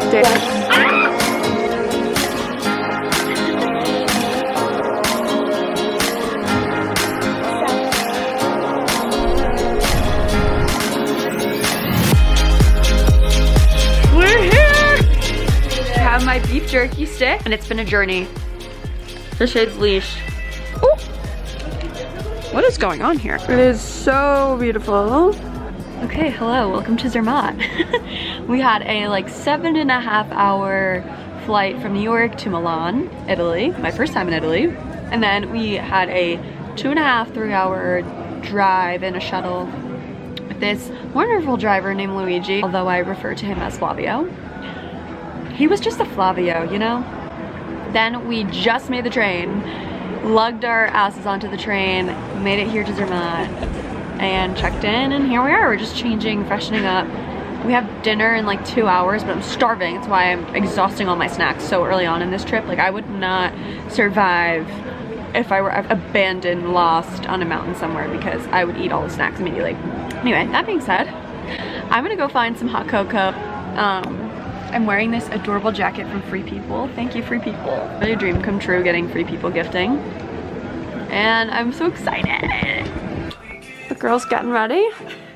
My beef jerky stick, and it's been a journey. The Shade's leash. Ooh. What is going on here? It is so beautiful. Okay, hello, welcome to Zermatt. We had a like 7.5 hour flight from New York to Milan, Italy. My first time in Italy. And then we had a 2.5, 3 hour drive in a shuttle with this wonderful driver named Luigi, although I refer to him as Flavio. He was just a Flavio, you know? Then we just made the train, lugged our asses onto the train, made it here to Zermatt, and checked in, and here we are. We're just changing, freshening up. We have dinner in like 2 hours, but I'm starving. That's why I'm exhausting all my snacks so early on in this trip. Like, I would not survive if I were abandoned, lost on a mountain somewhere, because I would eat all the snacks immediately. Anyway, that being said, I'm gonna go find some hot cocoa. I'm wearing this adorable jacket from Free People. Thank you, Free People. Really a dream come true getting Free People gifting. And I'm so excited. The girl's getting ready.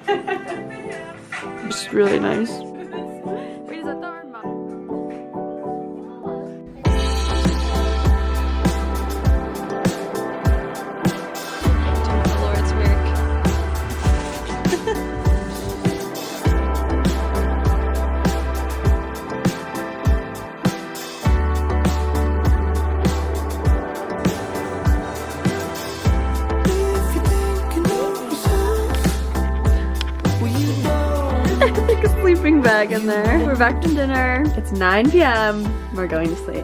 It's really nice. Wait, is that the arm? Doing the Lord's work. Like a sleeping bag in there. We're back from dinner. It's 9 p.m. We're going to sleep.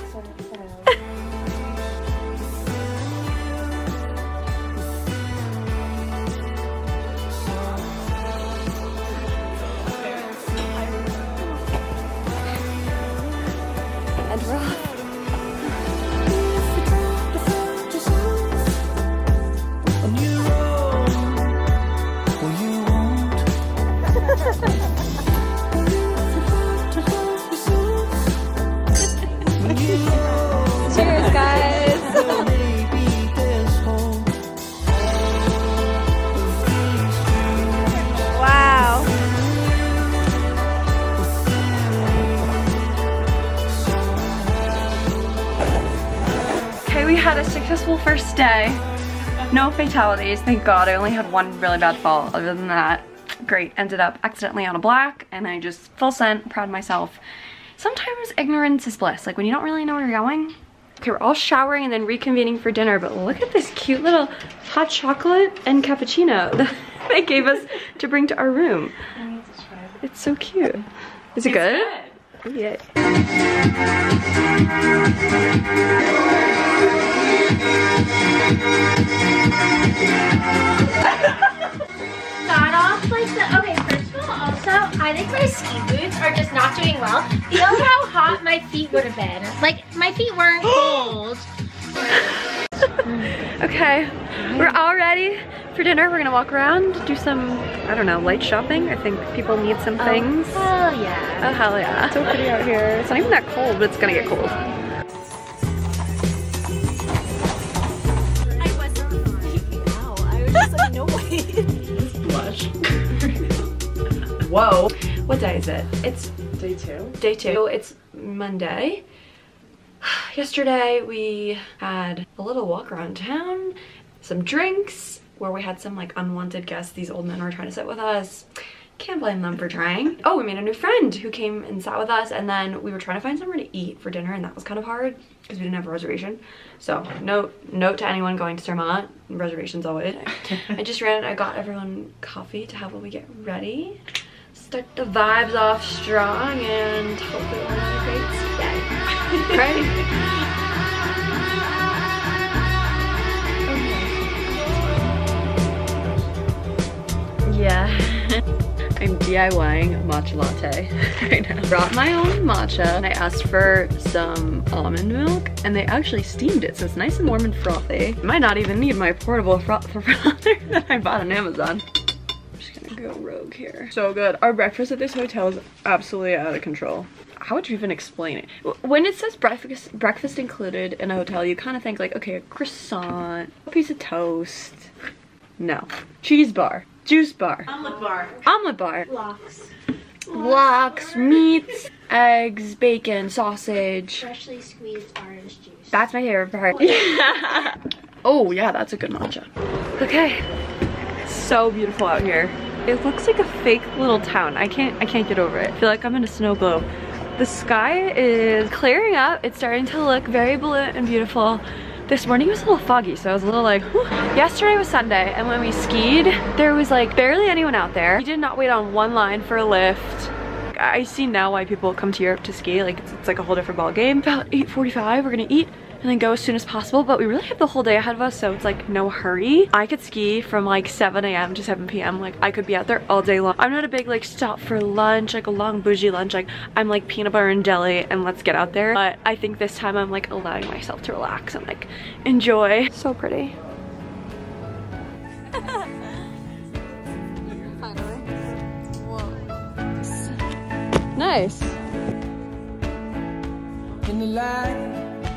And we're off. Cheers, guys. Wow. Okay, we had a successful first day. No fatalities, thank God. I only had one really bad fall. Other than that, great. Ended up accidentally on a black, and I just full sent, proud of myself. Sometimes ignorance is bliss, like when you don't really know where you're going. Okay, we're all showering and then reconvening for dinner, but look at this cute little hot chocolate and cappuccino that they gave us to bring to our room. I need to try it. It's so cute. Is it good? Yeah. Start off like the, okay, first of all, also, I think my ski boots are just not doing well. Feel how hot my feet would have been. Like, my feet weren't cold. Okay, we're all ready for dinner. We're gonna walk around, do some, I don't know, light shopping. I think people need some things. Oh, hell yeah. Oh, hell yeah. So pretty out here. It's not even that cold, but it's gonna get cold. I wasn't freaking out. I was just like, no way. Blush. Whoa. What day is it? It's Day 2. Day 2. It's Monday. Yesterday we had a little walk around town, some drinks, where we had some like unwanted guests. These old men were trying to sit with us. Can't blame them for trying. Oh, we made a new friend who came and sat with us, and then we were trying to find somewhere to eat for dinner, and that was kind of hard because we didn't have a reservation. So note to anyone going to Zermatt, reservations always. I got everyone coffee to have when we get ready. Start the vibes off strong, and hopefully we'll have a great day. Right? Yeah. I'm DIYing matcha latte right now. Brought my own matcha, and I asked for some almond milk, and they actually steamed it, so it's nice and warm and frothy. Might not even need my portable frother that I bought on Amazon. I'm just gonna go rogue here. So good. Our breakfast at this hotel is absolutely out of control. How would you even explain it? When it says breakfast included in a hotel, you kind of think like, okay, a croissant, a piece of toast. No. Cheese bar, juice bar, omelet bar, lox, meats, eggs, bacon, sausage. Freshly squeezed orange juice. That's my favorite part. Oh yeah, that's a good matcha. Okay, it's so beautiful out here. It looks like a fake little town. I can't get over it. I feel like I'm in a snow globe. The sky is clearing up. It's starting to look very blue and beautiful. This morning was a little foggy, so I was a little like, whew. Yesterday was Sunday, and when we skied, there was like barely anyone out there. We did not wait on one line for a lift. I see now why people come to Europe to ski. Like it's like a whole different ball game. About 8:45, we're gonna eat and then go as soon as possible, but we really have the whole day ahead of us, so it's like no hurry. I could ski from like 7 a.m. to 7 p.m. Like I could be out there all day long. I'm not a big like stop for lunch, like a long bougie lunch. Like I'm like peanut butter and jelly and let's get out there. But I think this time I'm like allowing myself to relax and like enjoy. So pretty. Finally. Whoa. Nice. In the light,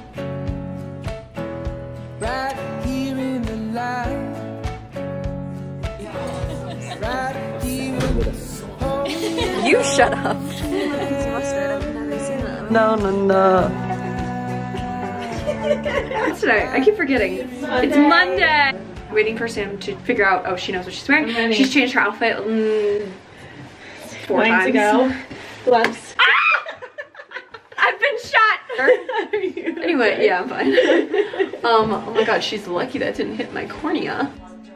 right here in the light, right here in the You shut up. It's mustard. I've never seen that. No. What's today? I keep forgetting. It's Monday. Waiting for Sam to figure out, oh, she knows what she's wearing. She's changed her outfit 4 times ago. Gloves. I've been shot. Anyway, yeah, I'm fine. Oh my god, she's lucky that didn't hit my cornea.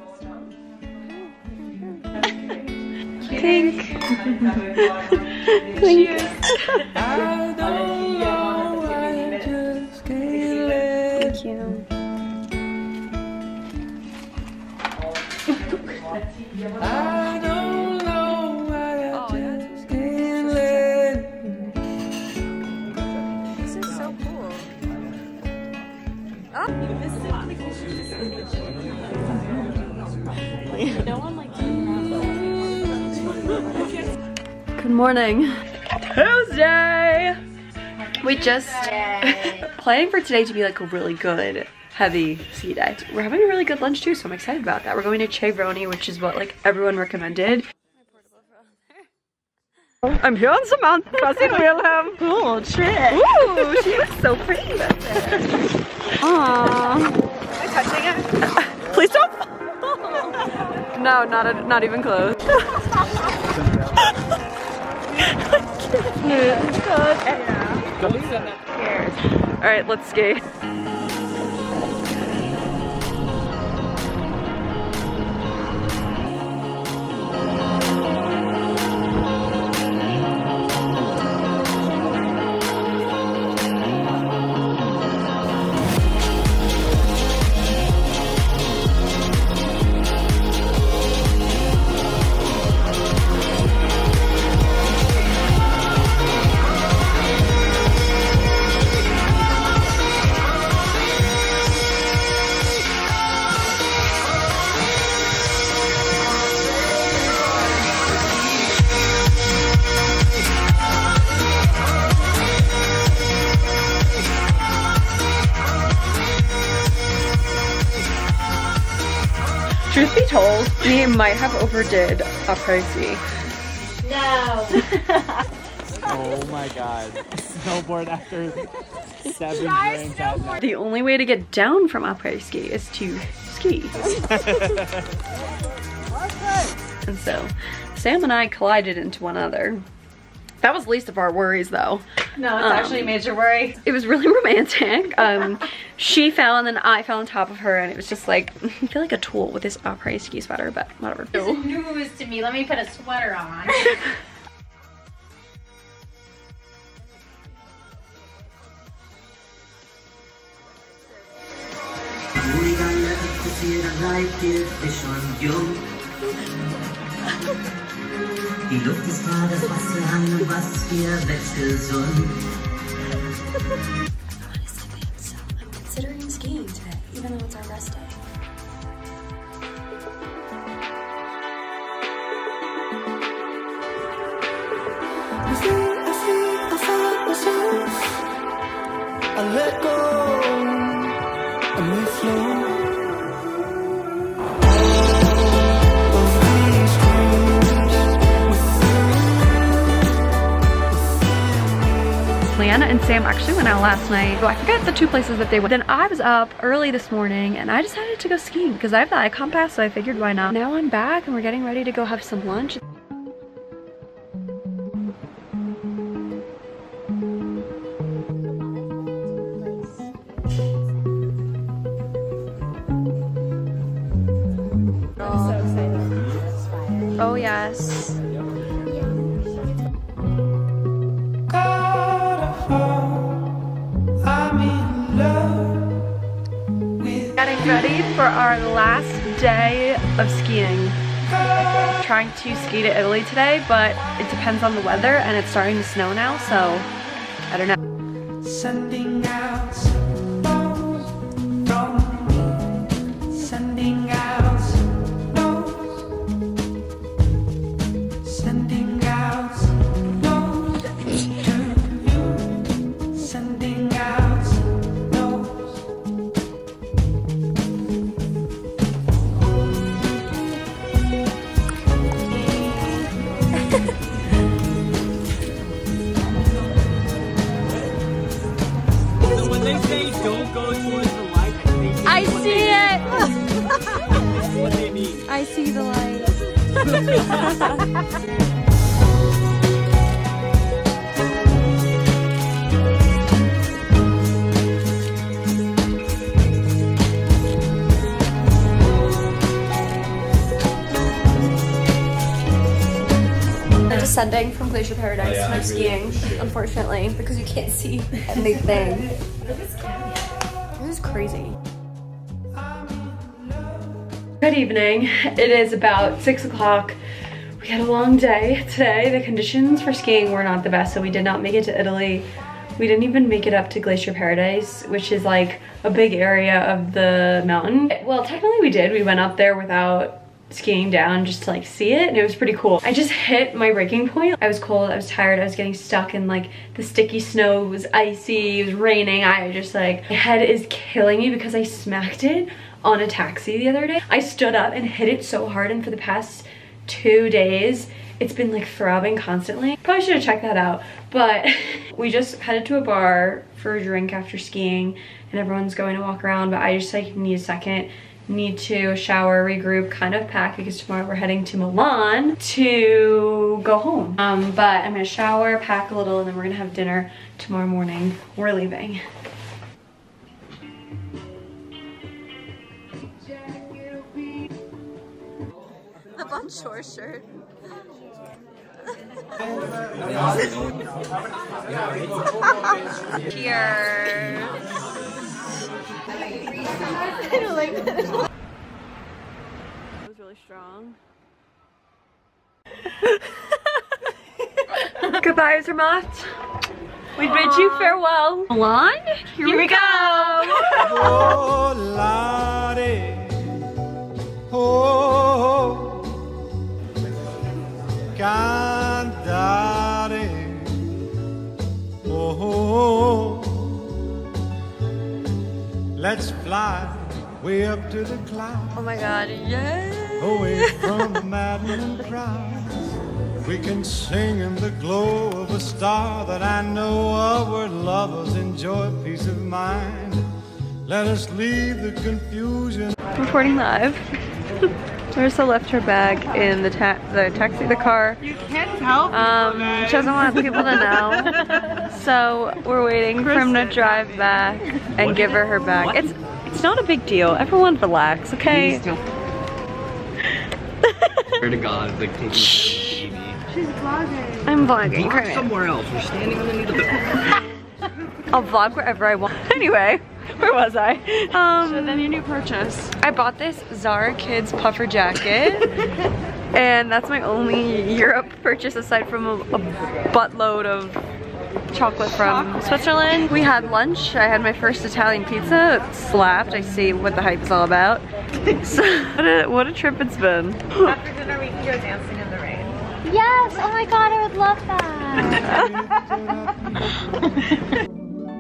Clink. Clink. I don't know, I just can't let. Thank you. I don't know, I just can't let. This is so cool. Oh, you missed it. No one likes Good morning. Tuesday! We just planning for today to be like a really good heavy ski day. We're having a really good lunch too, so I'm excited about that. We're going to Chevroni, which is what like everyone recommended. I'm here on Samantha, cousin Wilhelm. Cool trick. Ooh, she looks so pretty back there. Aww. Am I touching it? Please don't. No, not even close. All right, let's skate. Truth be told, we might have overdid après-ski. No. Oh my god. Snowboard after 7 drinks at night. The only way to get down from après-ski is to ski. And so, Sam and I collided into one another. That was the least of our worries though. No, it's actually a major worry. It was really romantic. She fell and then I fell on top of her and it was just like, I feel like a tool with this après-ski sweater, but whatever. This is news to me. Let me put a sweater on. Die Luft ist klar, das Wasser haben und was wir wächst gesund. Honestly, babe, so I'm considering skiing today, even though it's our rest day. I let go and we flow. Leanna and Sam actually went out last night. Well, I forget the two places that they went. Then I was up early this morning and I decided to go skiing because I have the Icon Pass, so I figured why not. Now I'm back and we're getting ready to go have some lunch. Oh yes. Getting ready for our last day of skiing. Trying to ski to Italy today, but it depends on the weather and it's starting to snow now, so I don't know. Sending out snows from me. Sending out snows. Sending out snows to you. Sending out snows. They say don't go towards the light. I see it! What they mean. I see the light. Descending from Glacier Paradise and I'm skiing, unfortunately, because you can't see anything. This is crazy. Good evening. It is about 6 o'clock. We had a long day today. The conditions for skiing were not the best, so we did not make it to Italy. We didn't even make it up to Glacier Paradise, which is like a big area of the mountain. Well, technically we did. We went up there without skiing down just to like see it, and it was pretty cool. I just hit my breaking point. I was cold, I was tired, I was getting stuck in like the sticky snow. It was icy, it was raining. I just like, my head is killing me because I smacked it on a taxi the other day. I stood up and hit it so hard, and for the past 2 days it's been like throbbing constantly. Probably should have checked that out, but we just headed to a bar for a drink after skiing and everyone's going to walk around, but I just like need a second. Need to shower, regroup, kind of pack, because tomorrow we're heading to Milan to go home. But I'm gonna shower, pack a little, and then we're gonna have dinner tomorrow morning. We're leaving. The Bon Shore shirt. Cheers. I don't like that. That was really strong. Goodbye, Zermatt. We bid you farewell. Milan, here we go. Oh, Lottie. Oh, Candare. Oh, let's fly way up to the clouds. Oh my god, yes. Away from the maddening crowds. We can sing in the glow of a star that I know of, where lovers enjoy peace of mind. Let us leave the confusion. Recording live. Marissa left her bag in the car. You can't help She doesn't want people to know. So we're waiting for him to drive back and give her bag. It's not a big deal. Everyone relax, okay? Swear to God, it's like taking a baby. She's vlogging. I'm vlogging. Walk somewhere else. We're standing underneath the I'll vlog wherever I want. Anyway, where was I? So then your new purchase. I bought this Zara Kids puffer jacket. And that's my only Europe purchase aside from a buttload of chocolate from Switzerland. We had lunch. I had my first Italian pizza. It slapped. I see what the hype is all about. So what a trip it's been. After dinner we can go dancing in the rain. Yes, oh my god, I would love that.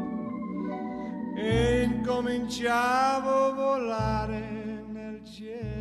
E incominciavo a volare nel cielo.